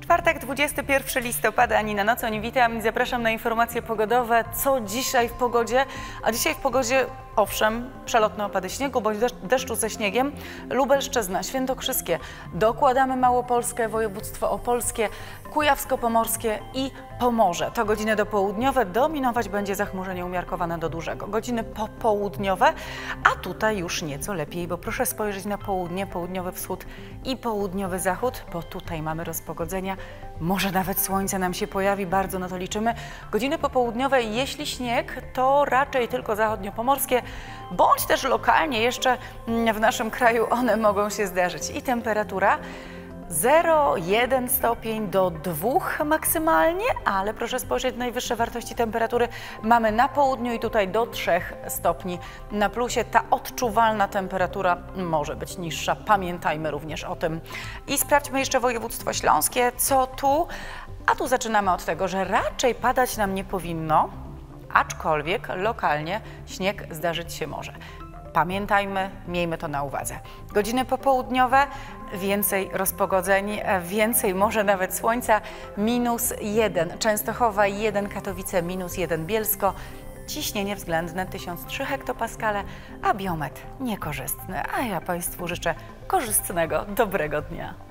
Czwartek, 21 listopada, Anina Nocon. Witam i zapraszam na informacje pogodowe. Co dzisiaj w pogodzie? A dzisiaj w pogodzie, owszem, przelotne opady śniegu bądź deszczu ze śniegiem. Lubelszczyzna, Świętokrzyskie, dokładamy Małopolskę, województwo opolskie, kujawsko-pomorskie i Pomorze. To godziny dopołudniowe, dominować będzie zachmurzenie umiarkowane do dużego. Godziny popołudniowe, a tutaj już nieco lepiej, bo proszę spojrzeć na południe, południowy wschód i południowy zachód, bo tutaj mamy rozpogodzenia. Może nawet słońce nam się pojawi, bardzo na to liczymy. Godziny popołudniowe, jeśli śnieg, to raczej tylko zachodniopomorskie, bądź też lokalnie jeszcze w naszym kraju one mogą się zdarzyć. I temperatura 0,1 stopień do 2 maksymalnie, ale proszę spojrzeć, najwyższe wartości temperatury mamy na południu i tutaj do 3 stopni na plusie. Ta odczuwalna temperatura może być niższa, pamiętajmy również o tym. I sprawdźmy jeszcze województwo śląskie, co tu? A tu zaczynamy od tego, że raczej padać nam nie powinno, aczkolwiek lokalnie śnieg zdarzyć się może. Pamiętajmy, miejmy to na uwadze. Godziny popołudniowe, więcej rozpogodzeń, więcej może nawet słońca, -1 Częstochowa, 1 Katowice, -1 Bielsko, ciśnienie względne 1003 hektopaskale, a biometr niekorzystny. A ja Państwu życzę korzystnego, dobrego dnia.